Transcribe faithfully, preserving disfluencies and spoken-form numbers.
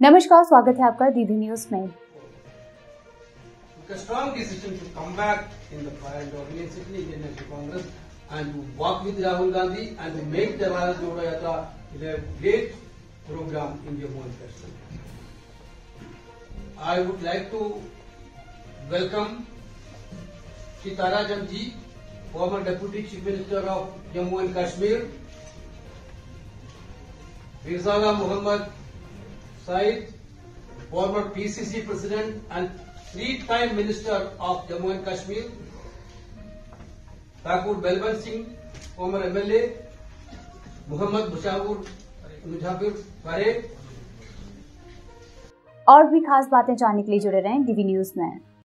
नमस्कार, स्वागत है आपका डीवी न्यूज में। A strong decision to come back in the and organize Indian National Congress and to work with Rahul Gandhi and to make the Bharat Jodo Yatra a great program in Jammu and Kashmir. I would like to welcome Shri Tarajam ji, former Deputy Chief Minister of Jammu and Kashmir, Mirza Muhammad Said, former P C C President and three-time Minister of Jammu and Kashmir, Thakur Balwant Singh, former M L A, Muhammad Mujafir Parekh। और भी खास बातें जानने के लिए जुड़े रहें DV news में।